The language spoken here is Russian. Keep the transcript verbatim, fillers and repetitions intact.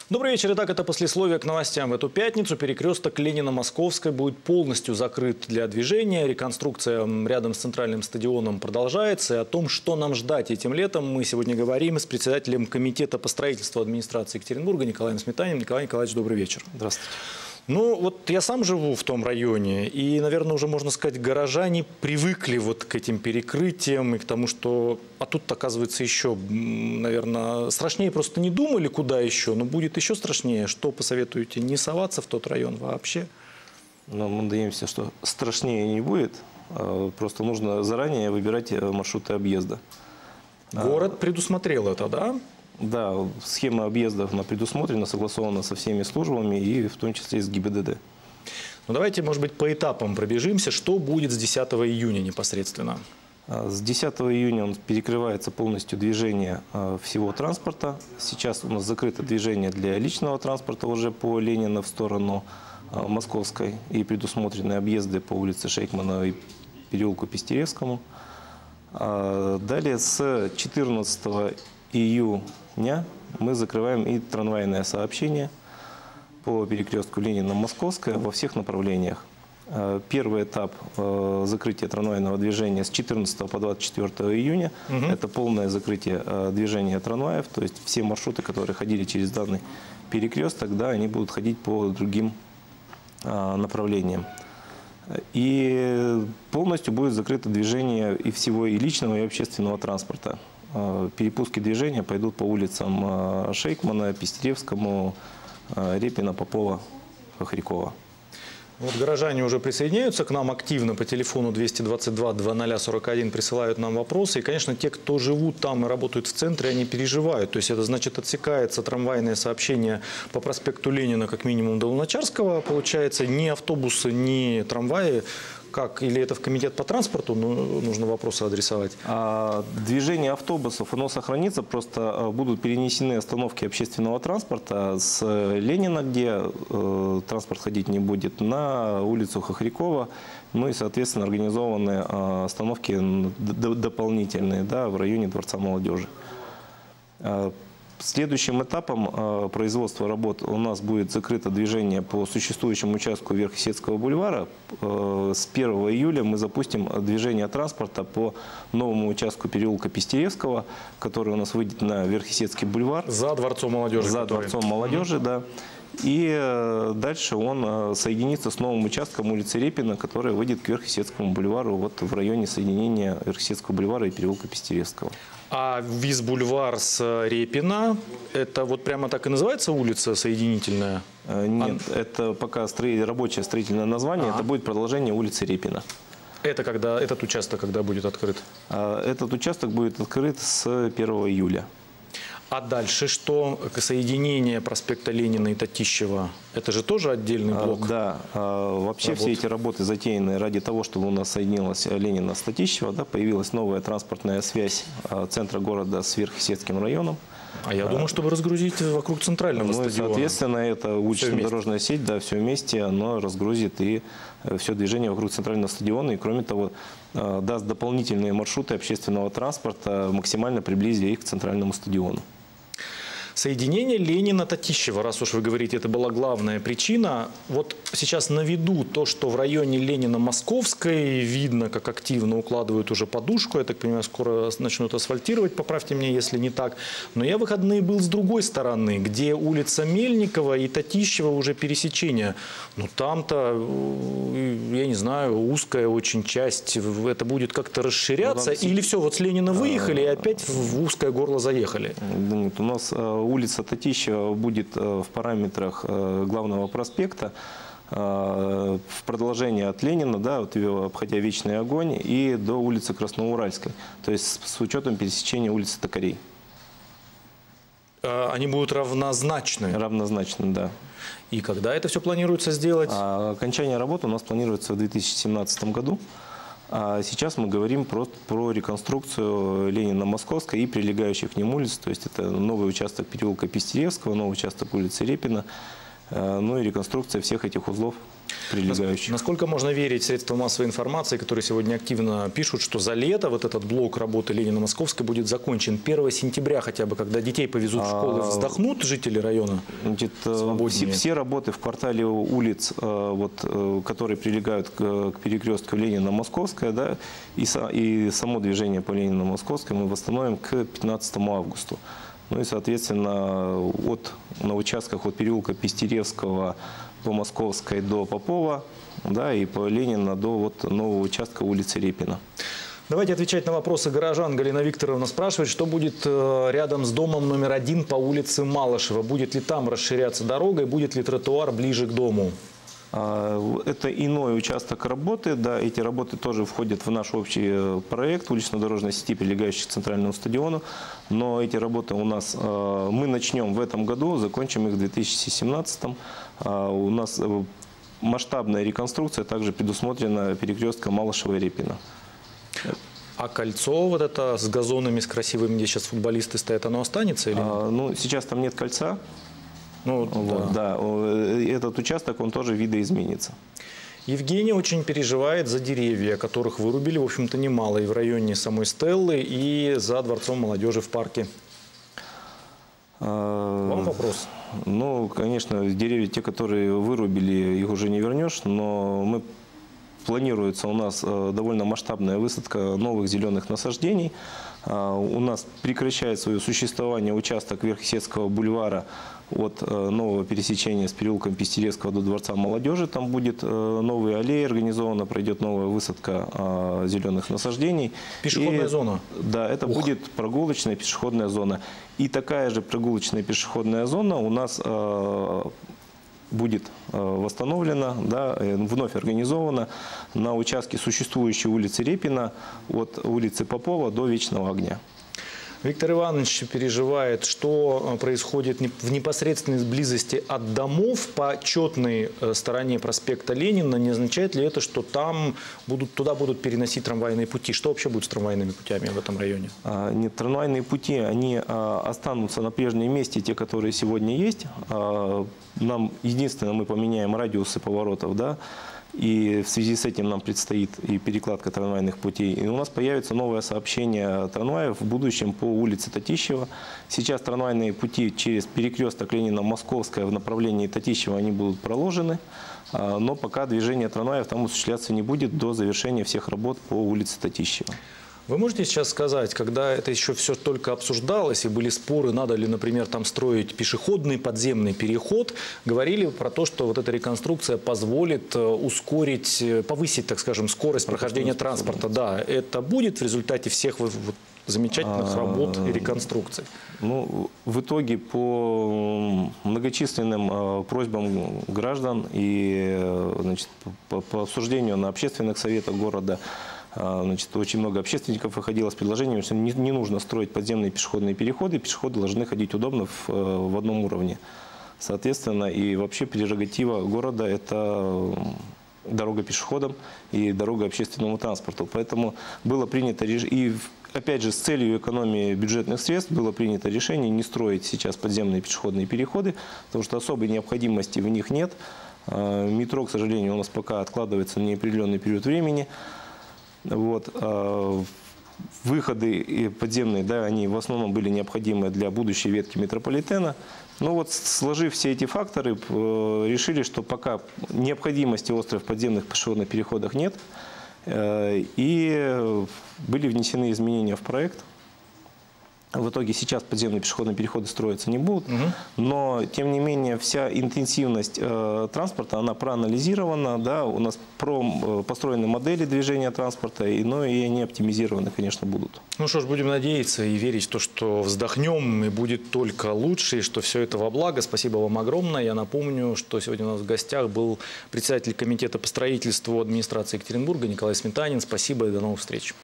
Добрый вечер. Итак, это послесловие к новостям. В эту пятницу перекресток Ленина-Московской будет полностью закрыт для движения. Реконструкция рядом с центральным стадионом продолжается. И о том, что нам ждать этим летом, мы сегодня говорим с председателем комитета по строительству администрации Екатеринбурга Николаем Сметаниным. Николай Николаевич, добрый вечер. Здравствуйте. Ну, вот я сам живу в том районе, и, наверное, уже, можно сказать, горожане привыкли вот к этим перекрытиям и к тому, что... А тут, оказывается, еще, наверное, страшнее просто не думали, куда еще, но будет еще страшнее. Что посоветуете? Не соваться в тот район вообще? Но мы надеемся, что страшнее не будет. Просто нужно заранее выбирать маршруты объезда. Город предусмотрел это, да? Да, схема объездов она предусмотрена, согласована со всеми службами и в том числе и с ГИБДД. Ну давайте, может быть, по этапам пробежимся. Что будет с десятого июня непосредственно? С десятого июня он перекрывается полностью движение всего транспорта. Сейчас у нас закрыто движение для личного транспорта уже по Ленина в сторону Московской и предусмотрены объезды по улице Шейкмана и переулку Пестеревскому. Далее с четырнадцатого июня мы закрываем и трамвайное сообщение по перекрестку Ленина-Московская во всех направлениях. Первый этап закрытия трамвайного движения с четырнадцатого по двадцать четвёртое июня. Угу. Это полное закрытие движения трамваев. То есть все маршруты, которые ходили через данный перекресток, да, они будут ходить по другим направлениям. И полностью будет закрыто движение и всего и личного, и общественного транспорта. Перепуски движения пойдут по улицам Шейкмана, Пестеревскому, Репина, Попова, Хохрякова. Вот горожане уже присоединяются к нам активно по телефону двести двадцать два двадцать сорок один, присылают нам вопросы. И, конечно, те, кто живут там и работают в центре, они переживают. То есть это значит, отсекается трамвайное сообщение по проспекту Ленина как минимум до Луначарского. Получается, ни автобусы, ни трамваи. Как? Или это в комитет по транспорту нужно вопросы адресовать? А, движение автобусов, оно сохранится, просто будут перенесены остановки общественного транспорта с Ленина, где э, транспорт ходить не будет, на улицу Хохрякова. Ну и, соответственно, организованы э, остановки дополнительные, да, в районе Дворца молодежи. Следующим этапом э, производства работ у нас будет закрыто движение по существующему участку Верхесецкого бульвара. Э, с первого июля мы запустим движение транспорта по новому участку переулка Пестеревского, который у нас выйдет на Верхесецкий бульвар. За Дворцом молодежи. За который... Дворцом молодежи, да. И э, дальше он э, соединится с новым участком улицы Репина, который выйдет к Верхесецкому бульвару, вот в районе соединения Верхесецкого бульвара и переулка Пестеревского. А Виз-бульвар с Репина, это вот прямо так и называется улица соединительная? Нет, а... это пока строи... рабочее строительное название, а-а. Это будет продолжение улицы Репина. Это когда, этот участок когда будет открыт? Этот участок будет открыт с первого июля. А дальше что? Соединение проспекта Ленина и Татищева, это же тоже отдельный блок? Да, вообще работ. Все эти работы затеяны ради того, чтобы у нас соединилась Ленина с Татищева, да, появилась новая транспортная связь центра города с Верхесецким районом. А я думаю, чтобы разгрузить вокруг центрального ну, стадиона. Соответственно, эта улично-дорожная сеть, да, все вместе, оно разгрузит и все движение вокруг центрального стадиона. И, кроме того, даст дополнительные маршруты общественного транспорта, максимально приблизя их к центральному стадиону. Соединение Ленина-Татищева, раз уж вы говорите, это была главная причина. Вот сейчас на виду то, что в районе Ленина-Московской видно, как активно укладывают уже подушку. Я так понимаю, скоро начнут асфальтировать, поправьте меня, если не так. Но я в выходные был с другой стороны, где улица Мельникова и Татищева уже пересечение. Ну там-то, я не знаю, узкая очень часть. Это будет как-то расширяться? Ну, там... Или все, вот с Ленина выехали и опять в узкое горло заехали? Да нет, у нас... Улица Татищева будет в параметрах главного проспекта в продолжение от Ленина, да, вот, обходя Вечный огонь, и до улицы Красноуральской, то есть с учетом пересечения улицы Токарей. Они будут равнозначны? Равнозначны, да. И когда это все планируется сделать? А окончание работы у нас планируется в две тысячи семнадцатом году. А сейчас мы говорим просто про реконструкцию Ленина-Московской и прилегающих к ним улиц. То есть это новый участок переулка Пестеревского, новый участок улицы Репина. ну и реконструкция всех этих узлов прилегающих. Насколько можно верить средствам массовой информации, которые сегодня активно пишут, что за лето вот этот блок работы Ленина-Московской будет закончен первого сентября хотя бы, когда детей повезут в школы, вздохнут жители района? Значит, все, все работы в квартале улиц, вот, которые прилегают к, к перекрестку Ленина-Московская, да, и, со, и само движение по Ленина-Московской мы восстановим к пятнадцатому августа. Ну и, соответственно, от, на участках от переулка Пестеревского по Московской до Попова, да, и по Ленина до вот нового участка улицы Репина. Давайте отвечать на вопросы горожан. Галина Викторовна спрашивает, что будет рядом с домом номер один по улице Малышева. Будет ли там расширяться дорога и будет ли тротуар ближе к дому? Это иной участок работы, да, эти работы тоже входят в наш общий проект улично-дорожной сети, прилегающих к центральному стадиону, но эти работы у нас, мы начнем в этом году, закончим их в две тысячи семнадцатом. У нас масштабная реконструкция также предусмотрена перекрестком Малышева и Репина. А кольцо вот это с газонами, с красивыми, где сейчас футболисты стоят, оно останется? Или? А, ну, сейчас там нет кольца. Ну, вот, да. да, этот участок, он тоже видоизменится. Евгений очень переживает за деревья, которых вырубили, в общем-то, немало и в районе самой Стеллы, и за Дворцом молодежи в парке. Вам вопрос? Ну, конечно, деревья, те, которые вырубили, их уже не вернешь, но мы... Планируется у нас довольно масштабная высадка новых зеленых насаждений. У нас прекращает свое существование участок Верхесецкого бульвара от нового пересечения с переулком Пестеревского до Дворца молодежи. Там будет новые аллеи организована, пройдет новая высадка зеленых насаждений. Пешеходная И, зона? Да, это Ух. будет прогулочная пешеходная зона. И такая же прогулочная пешеходная зона у нас будет восстановлена, да, вновь организована на участке существующей улицы Репина от улицы Попова до Вечного огня. Виктор Иванович переживает, что происходит в непосредственной близости от домов по четной стороне проспекта Ленина. Не означает ли это, что там будут, туда будут переносить трамвайные пути? Что вообще будет с трамвайными путями в этом районе? А, нет, трамвайные пути, они а, останутся на прежнем месте, те, которые сегодня есть. А, нам единственное, мы поменяем радиусы поворотов, да, и в связи с этим нам предстоит и перекладка трамвайных путей. И у нас появится новое сообщение трамваев в будущем по улице Татищева. Сейчас трамвайные пути через перекресток Ленина-Московская в направлении Татищева они будут проложены, но пока движение трамваев там осуществляться не будет до завершения всех работ по улице Татищева. Вы можете сейчас сказать, когда это еще все только обсуждалось и были споры, надо ли, например, там строить пешеходный подземный переход, говорили про то, что вот эта реконструкция позволит ускорить, повысить, так скажем, скорость прохождения транспорта. Да, это будет в результате всех вот замечательных а, работ и реконструкций? Ну, в итоге по многочисленным просьбам граждан и, значит, по, по обсуждению на общественных советах города, значит, очень много общественников выходило с предложением, что не, не нужно строить подземные пешеходные переходы, пешеходы должны ходить удобно в, в одном уровне. Соответственно, и вообще прерогатива города – это дорога пешеходам и дорога общественному транспорту. Поэтому было принято решение, и опять же с целью экономии бюджетных средств было принято решение не строить сейчас подземные пешеходные переходы, потому что особой необходимости в них нет. Метро, к сожалению, у нас пока откладывается на неопределенный период времени. Вот. Выходы подземные, да, они в основном были необходимы для будущей ветки метрополитена. Но вот, сложив все эти факторы, решили, что пока необходимости острых подземных пешеходных переходах нет. И были внесены изменения в проект. В итоге сейчас подземные пешеходные переходы строиться не будут, угу. но тем не менее вся интенсивность э, транспорта, она проанализирована, да, у нас про, э, построены модели движения транспорта, и, но и они оптимизированы, конечно, будут. Ну что ж, будем надеяться и верить в то, что вздохнем и будет только лучше, и что все это во благо. Спасибо вам огромное. Я напомню, что сегодня у нас в гостях был председатель комитета по строительству администрации Екатеринбурга Николай Сметанин. Спасибо и до новых встреч.